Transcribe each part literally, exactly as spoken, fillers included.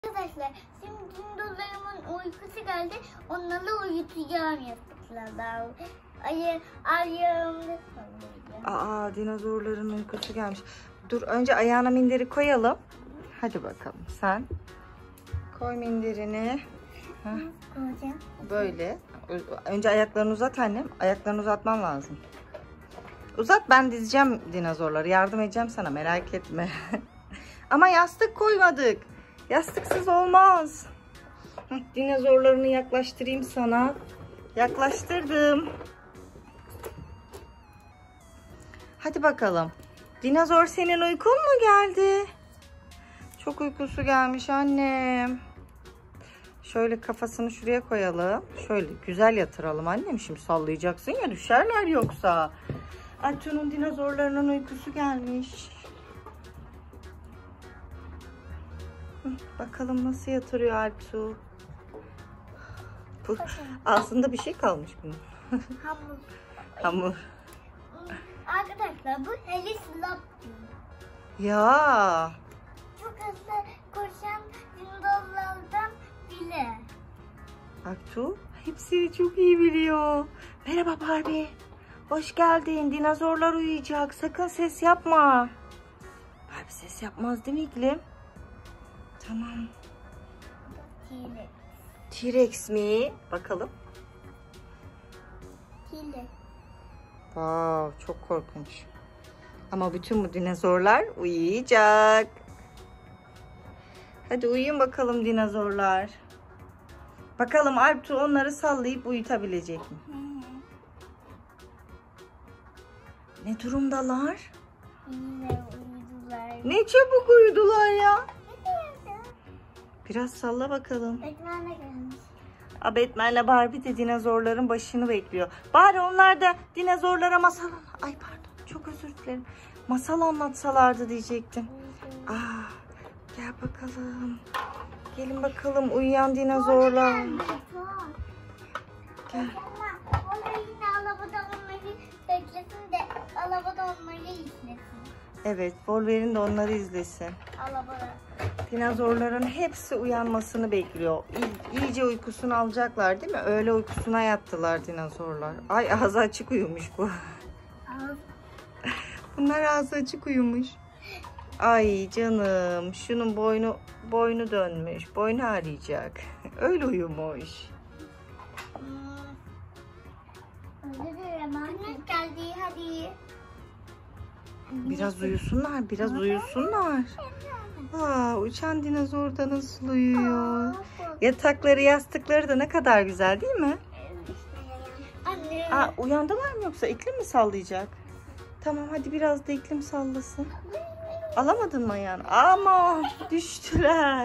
Arkadaşlar şimdi dinozorlarımın uykusu geldi. Onları uyutacağım yastıklarla. Ayı, ayağımda sallayacağım. Aa, dinozorların uykusu gelmiş. Dur, önce ayağına minderi koyalım. Hadi bakalım sen. Koy minderini. Koyacağım. Böyle. Önce ayaklarını uzat annem. Ayaklarını uzatman lazım. Uzat, ben dizeceğim dinozorları. Yardım edeceğim sana, merak etme. Ama yastık koymadık. Yastıksız olmaz. Dinozorlarını yaklaştırayım sana. Yaklaştırdım. Hadi bakalım. Dinozor, senin uykun mu geldi? Çok uykusu gelmiş annem. Şöyle kafasını şuraya koyalım. Şöyle güzel yatıralım annem. Şimdi sallayacaksın ya, düşerler yoksa. Artu'nun dinozorlarının uykusu gelmiş. Bakalım nasıl yatırıyor Artu. Aslında bir şey kalmış bunun. Hamur. Hamur. Arkadaşlar bu Helislop. Ya. Çok hızlı koşan dinozorlardan biri. Artu hepsini çok iyi biliyor. Merhaba Barbie. Hoş geldin. Dinozorlar uyuyacak. Sakın ses yapma. Barbie ses yapmaz değil mi iklim? Tamam. T-Rex. T-Rex mi? Bakalım. T-Rex. Wow, çok korkunç. Ama bütün bu dinozorlar uyuyacak. Hadi uyuyun bakalım dinozorlar. Bakalım Artu onları sallayıp uyutabilecek mi? Ne durumdalar? Yine uyudular. Ne çabuk uyudular ya. Biraz salla bakalım. Batman'e gelmiş. A, Batman'le Barbie de dinozorların başını bekliyor. Bari onlar da dinozorlara masal... Ay pardon, çok özür dilerim. Masal anlatsalardı diyecektim. Aa, gel bakalım. Gelin bakalım uyuyan dinozorlar. Gel. Ama yine arabada onları beklesin de arabada onları izlesin. Evet, Wolverine de onları izlesin. Arabada. Dinozorların hepsi uyanmasını bekliyor. İy iyice uykusunu alacaklar değil mi? Öğle uykusuna yattılar dinozorlar. Ay, ağzı açık uyumuş bu. Bunlar ağzı açık uyumuş. Ay canım, şunun boynu boynu dönmüş. Boynu ağrıyacak. Öyle uyumuş. Güneş geldi, hadi. Biraz uyusunlar, biraz uyusunlar. Aa, uçan dinozor da nasıl uyuyor? Yatakları, yastıkları da ne kadar güzel değil mi? Anne. Aa, uyandılar mı yoksa iklim mi sallayacak? Tamam, hadi biraz da iklim sallasın. Alamadın mı ayağını? Ama düştüler.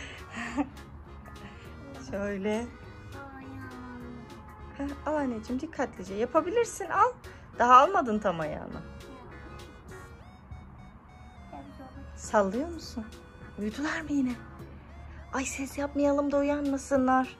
Şöyle. Heh, al anneciğim, dikkatlice yapabilirsin, al. Daha almadın tam ayağını. Sallıyor musun? Uyudular mı yine? Ay, ses yapmayalım da uyanmasınlar.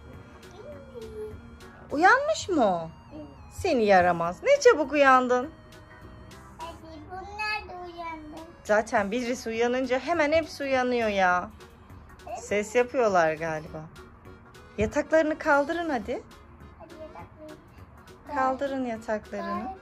Uyanmış mı o? Seni yaramaz. Ne çabuk uyandın. Hadi, bunlar da uyandı. Zaten birisi uyanınca hemen hepsi uyanıyor ya. Ses yapıyorlar galiba. Yataklarını kaldırın hadi. Hadi yatakları. Kaldırın yataklarını.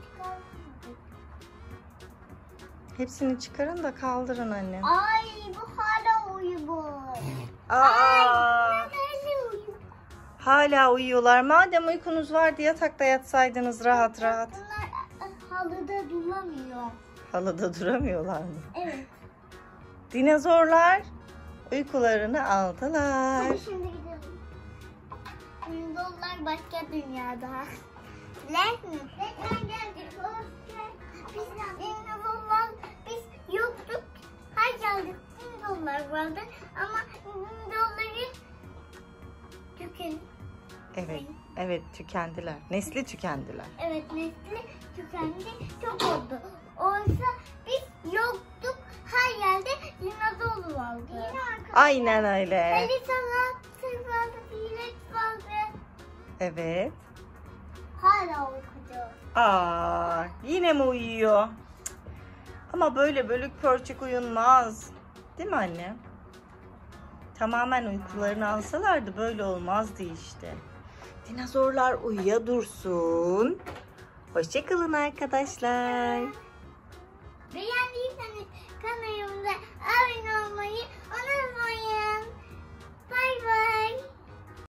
Hepsini çıkarın da kaldırın anne. Ay, bu hala uyuyor. Aa, Ay, nerede uyuyor? hala uyuyorlar. Madem uykunuz vardı yatakta yatsaydınız rahat rahat. Bunlar halıda duramıyor. Halıda duramıyorlar mı? Evet. Dinozorlar uykularını aldılar. Hadi şimdi gidelim. Dinozorlar başka dünyada. Ne? Neden geldik? Biz dinozorlar, biz yoktuk. Her geldik dinozorlar vardı. Ama dinozorları tükendi. Evet, evet tükendiler. Nesli tükendiler. Evet, nesli tükendi. Çok oldu. Oysa biz yoktuk. Her yerde dinozor vardı. Aynen öyle. Elisalar, Sırvardı, T-Rex vardı. Evet. Hala okudu. Aa, yine mi uyuyor? Ama böyle bölük pörçük uyunmaz. Değil mi anne? Tamamen uykularını alsalardı böyle olmazdı işte. Dinozorlar uyuya dursun. Hoşçakalın arkadaşlar. Beğendiyseniz kanalımıza abone